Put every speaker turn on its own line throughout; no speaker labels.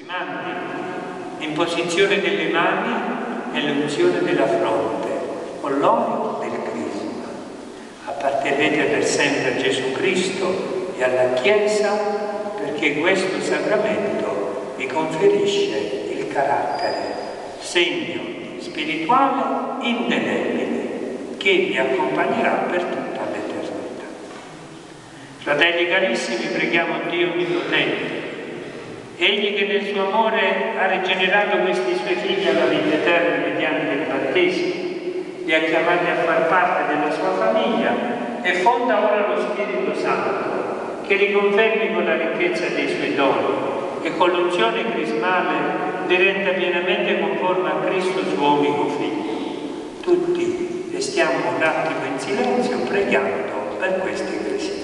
crismandi, imposizione delle mani e l'unzione della fronte, con l'olio del crisma. Appartenete per sempre a Gesù Cristo e alla Chiesa, perché questo sacramento vi conferisce il carattere, segno spirituale indelebile che vi accompagnerà per tutta l'eternità. Fratelli carissimi, preghiamo Dio Onnipotente, Egli che nel suo amore ha rigenerato questi suoi figli alla vita eterna mediante il battesimo, li ha chiamati a far parte della sua famiglia e fonda ora lo Spirito Santo, che li confermi con la ricchezza dei suoi doni e con l'unzione crismale li renda pienamente conforme a Cristo suo unico Figlio. Tutti restiamo un attimo in silenzio pregando per questi crismati.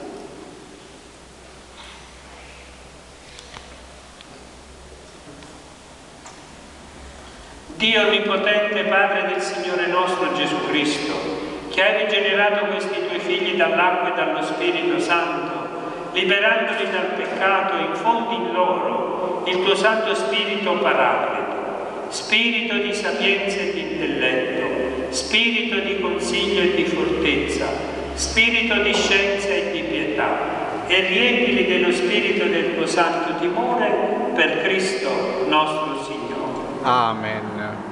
Dio Onnipotente, Padre del Signore nostro Gesù Cristo, che hai rigenerato questi tuoi figli dall'acqua e dallo Spirito Santo, liberandoli dal peccato, infondi in loro il tuo Santo Spirito Paracleto, Spirito di sapienza e di intelletto, Spirito di consiglio e di fortezza, Spirito di scienza e di pietà, e riempili dello Spirito del tuo Santo timore per Cristo nostro Signore.
Amen.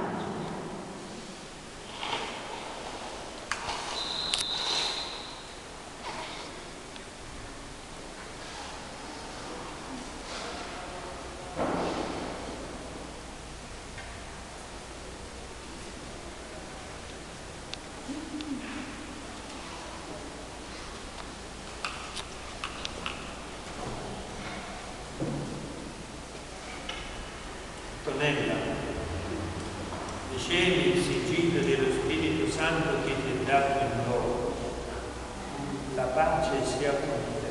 Antonella, ricevi il sigillo dello Spirito Santo che ti è dato in loro. La pace sia con te.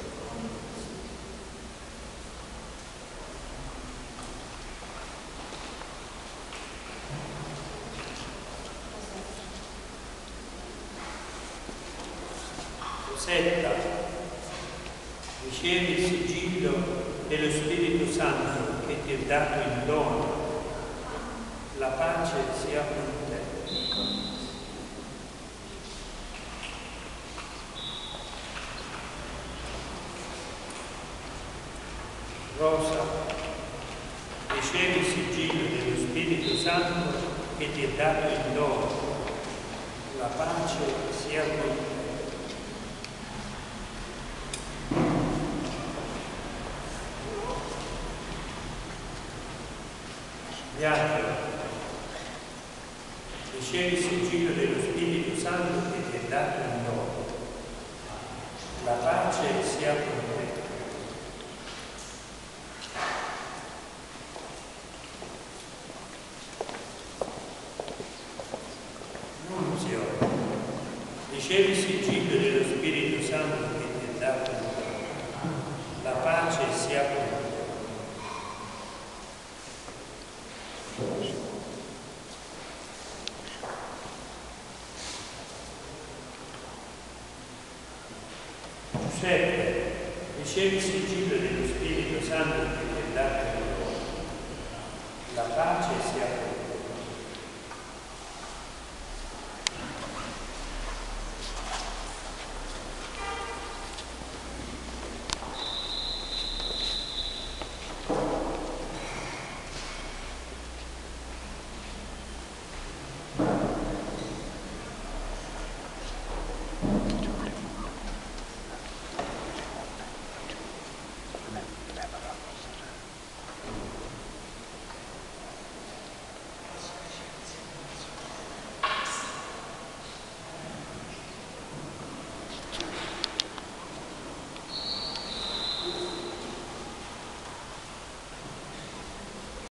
Rosetta, ricevi il sigillo dello Spirito Santo che ti è dato in dono. La pace sia con te. Rosa, ricevi il sigillo dello Spirito Santo che ti è dato in dono. La pace sia con te. Biagio, ricevi il sigillo dello Spirito Santo che ti è dato in dono. La pace sia con te. Nunzio, ricevi il sigillo dello Spirito Santo che ti è dato in dono. La pace sia con te. Giuseppe, ricevi il sigillo dello Spirito Santo che ti è dato